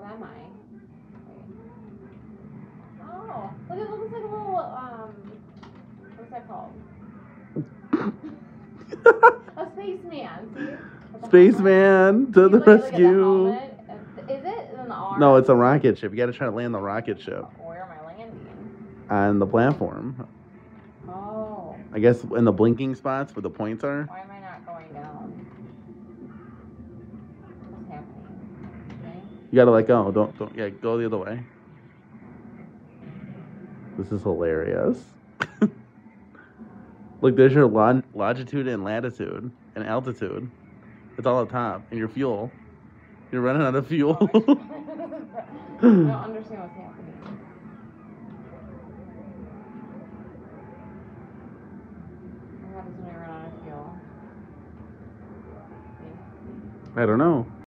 What am I? Wait. Oh, look, it looks like a little, what's that called? A spaceman, see? Spaceman to the rescue. Is it an arm? No, it's a rocket ship. You got to try to land the rocket ship. Where am I landing? On the platform. Oh. I guess in the blinking spots where the points are. Why am I not going down? What's happening? Okay. You got to let go. Don't, yeah, go the other way. This is hilarious. Look, there's your longitude and latitude and altitude. It's all up top. And your fuel. You're running out of fuel. I don't understand what's happening. What happens when I run out of fuel? I don't know.